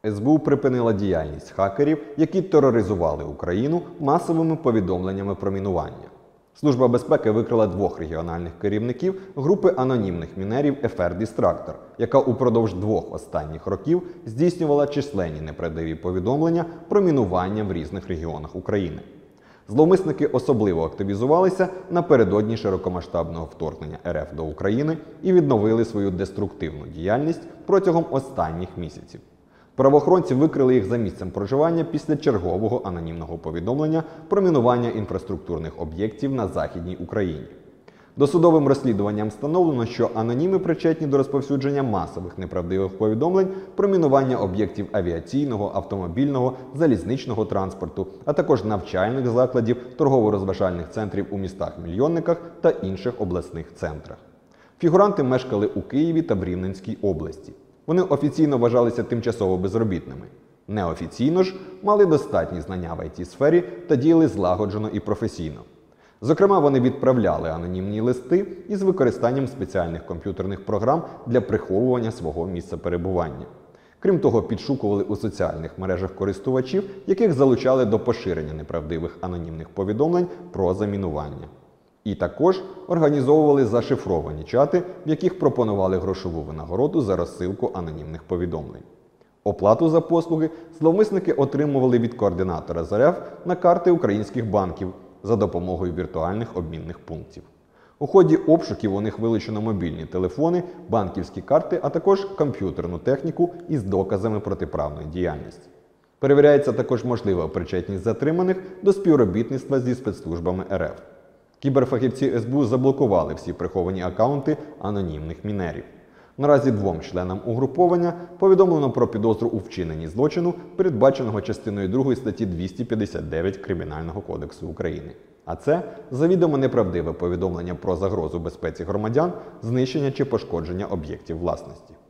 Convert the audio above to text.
СБУ припинила діяльність хакерів, які тероризували Україну масовими повідомленнями про мінування. Служба безпеки викрила 2 регіональних керівників групи анонімних мінерів FR Distractor, яка упродовж 2 останніх років здійснювала численні неправдиві повідомлення про мінування в різних регіонах України. Зловмисники особливо активізувалися напередодні широкомасштабного вторгнення РФ до України і відновили свою деструктивну діяльність протягом останніх місяців. Правоохоронці викрили їх за місцем проживання після чергового анонімного повідомлення про мінування інфраструктурних об'єктів на Західній Україні. Досудовим розслідуванням встановлено, що аноніми причетні до розповсюдження масових неправдивих повідомлень про мінування об'єктів авіаційного, автомобільного, залізничного транспорту, а також навчальних закладів, торгово-розважальних центрів у містах-мільйонниках та інших обласних центрах. Фігуранти мешкали у Києві та в Рівненській області. Вони офіційно вважалися тимчасово безробітними. Неофіційно ж мали достатні знання в IT-сфері та діяли злагоджено і професійно. Зокрема, вони відправляли анонімні листи із використанням спеціальних комп'ютерних програм для приховування свого місця перебування. Крім того, підшукували у соціальних мережах користувачів, яких залучали до поширення неправдивих анонімних повідомлень про замінування. І також організовували зашифровані чати, в яких пропонували грошову винагороду за розсилку анонімних повідомлень. Оплату за послуги зловмисники отримували від координатора з РФ на карти українських банків за допомогою віртуальних обмінних пунктів. У ході обшуків у них вилучено мобільні телефони, банківські карти, а також комп'ютерну техніку із доказами протиправної діяльності. Перевіряється також можлива причетність затриманих до співробітництва зі спецслужбами РФ. Кіберфахівці СБУ заблокували всі приховані акаунти анонімних мінерів. Наразі 2 членам угруповання повідомлено про підозру у вчиненні злочину, передбаченого частиною 2 статті 259 Кримінального кодексу України. А це завідомо неправдиве повідомлення про загрозу безпеці громадян, знищення чи пошкодження об'єктів власності.